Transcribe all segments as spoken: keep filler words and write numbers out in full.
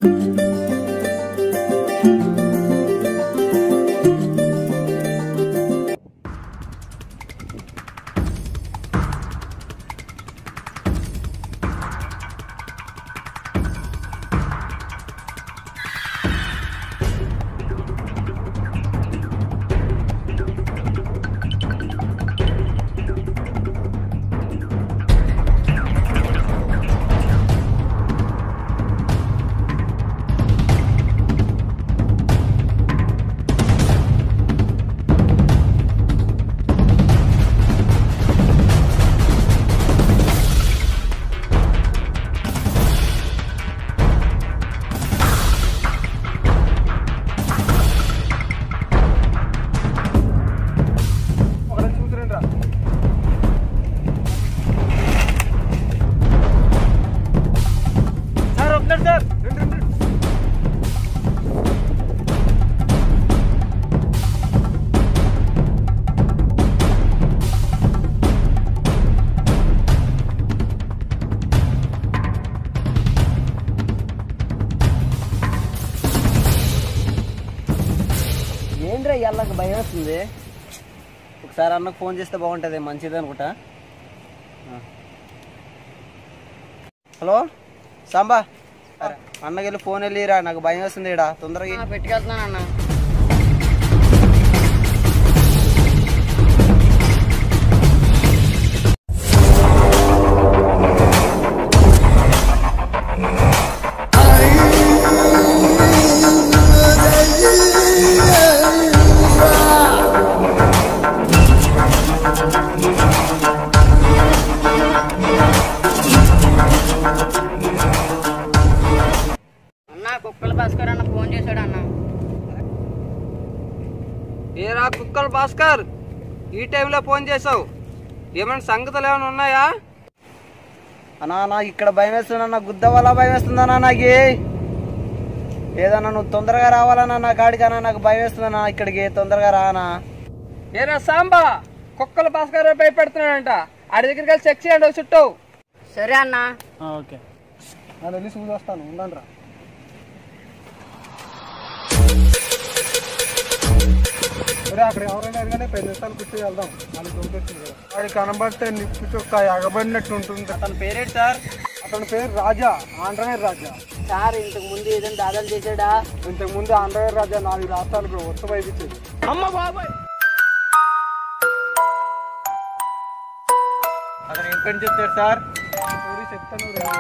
ఏంద్రా ఇళ్ళకి భయం వస్తుంది. ఒకసారి అన్నకు ఫోన్ చేస్తే బాగుంటుంది, మంచిది అనుకుంటా. హలో సాంబా, అన్నకి వెళ్ళి ఫోన్ వెళ్ళిరా, నాకు భయం వస్తుంది. ఇడా తొందరగా పెట్టుకెళ్తున్నాను అన్న. కుక్కల భాస్కర్ అన్న ఫోన్ చేశాడు అన్న. ఏరా కుక్కల భాస్కర్, ఈ టైంలో ఫోన్ చేసావు, ఏమైనా సంగతులు ఏమైనా ఉన్నాయా? అన్నా నాకు ఇక్కడ భయం వేస్తున్నా, నాకు గుద్ద వల్ల భయం వేస్తుందన్నా. నాకు ఏదన్నా నువ్వు తొందరగా రావాలన్నా నా కాడికన్నా, నాకు భయం వేస్తుందన్నా. ఇక్కడికి తొందరగా రానా? ఏరా సాంబా, కుక్కల భాస్కర్ భయపెడుతున్నాడంట, ఆడి దగ్గరికి వెళ్ళి చెక్ చేయండి చుట్టూ. సరే అన్న. ఓకే, నేను వెళ్ళి చూసి వస్తాను, ఉండండి రా. అక్కడ ఎవరైనా కానీ పది నిమిషాలు కూర్చొని వెళ్దాం. అది దొరికొచ్చింది కదా, వాడి కనబడితే నిప్పు చొక్క ఎగబడినట్టు ఉంటుంది. అతని పేరేంటి సార్? అతని పేరు రాజా, ఆంధ్రవేర్ రాజా. సార్ ఇంతకు ముందు ఏదైనా దాదాలు చేశాడా? ఇంతకు ముందు ఆంధ్రవేర్ రాజా నాలుగు రాష్ట్రాలకు వరుస వైపించేది. అమ్మ బాబాయ్, అతను ఏం పని చెప్తాడు సార్? స్టోరీ చెప్తాను రేపు.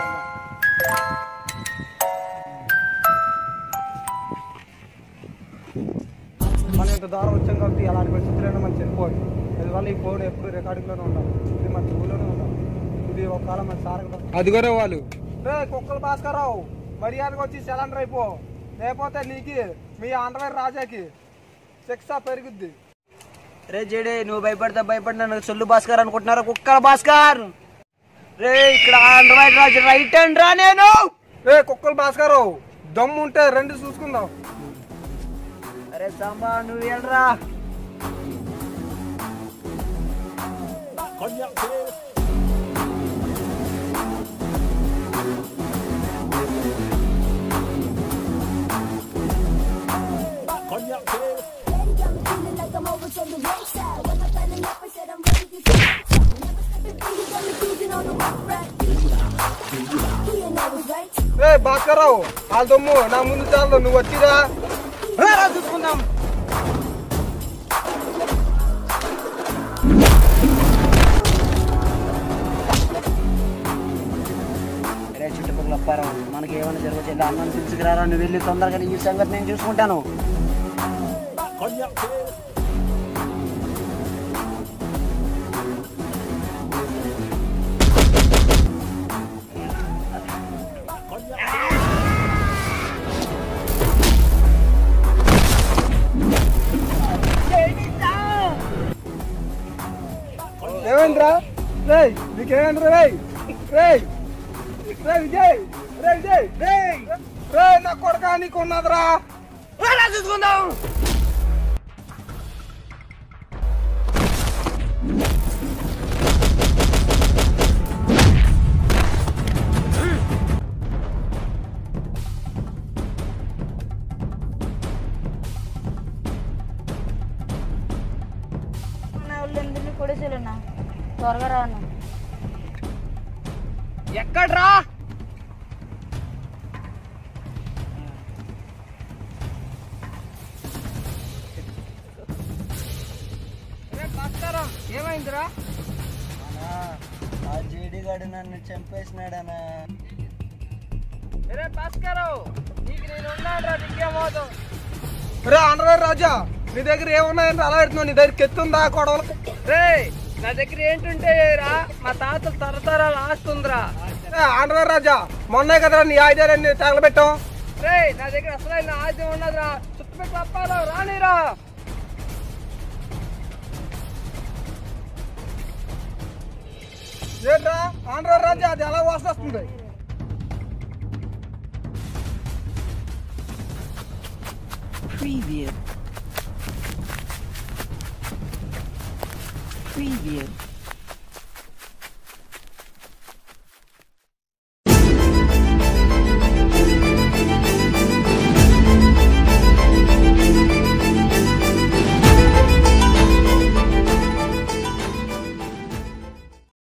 మనం ఇంత దూరం వచ్చాం కాబట్టి అలాంటి పరిస్థితుల్లో మనం చనిపోవాలి. అందువల్ల ఈ ఫోన్ ఎప్పుడు రికార్డింగ్లోనే ఉండాలి. ఇది మన చెవులోనే ఉండాలి. ఇది ఒక కాలం మన సార్ అదిగోరే వాళ్ళు. రే కుక్కల భాస్కర్రావు, మర్యాదగా వచ్చి సిలిండర్ అయిపో, లేకపోతే నీకు మీ ఆంధ్రవేర్ రాజాకి శిక్ష పెరుగుద్ది. రే జేడే, నువ్వు భయపడితే భయపడినా నాకు సొల్లు భాస్కర్ అనుకుంటున్నారా? కుక్కల భాస్కర్ రే, ఇక్కడ ఆంధ్రవేర్ రాజు రైట్ అండ్ రా. నేను రే కుక్కల భాస్కర్రావు, దమ్ము ఉంటే రెండు చూసుకుందాం. అరే సాంబా, నువ్వు వెళ్ళరా. రే భాస్కర్రావు, వాళ్ళ దమ్ము నా ముందు చాలు, నువ్వు వచ్చిరా చూసుకుందాం. రే చుట్టుపక్కల అప్పారావు, మనకి ఏమైనా జరగచ్చు, అన్నం తీసుకురారా. నువ్వు వెళ్ళి తొందరగా ఈ సంగతి నేను చూసుకుంటాను. ఏమైందిరా? రే నీకేమైందిరా? రే రే రే విజయ్, రే విజయ్, రే రే నా కొడుకా, నీకు ఉన్నదిరా, చూసుకుందాం. త్వరగా రా అన్న. ఎక్కడ్రా? రే భాస్కరం, ఏమైందిరా? ఆ జేడి గాడు నన్ను చంపేసినాడనా. రే భాస్కరం, నీకు నేను ఉన్నాడురా, నీకేమవుతావు? రే ఆంధ్ర రాజా, నీ దగ్గర ఏమున్నాయని అలా పెడుతున్నావు? నీ దగ్గర కెత్తుందా కొడవలు? రే నా దగ్గర ఏంటుంటే రా, మా తాతలు తరతరాలు ఆస్తుందిరా. ఆంధ్ర రాజా, మొన్నే కదరా నీ ఆయుధాలన్నీ తగలబెట్టాం. రే నా దగ్గర అసలైన ఆయుధం ఉన్నదిరా, చుట్టుపక్కల అప్పాలో రానిరా. ఏంట్రా ఆంధ్ర రాజా, అది ఎలా వాసన వస్తుంది? Preview. Preview.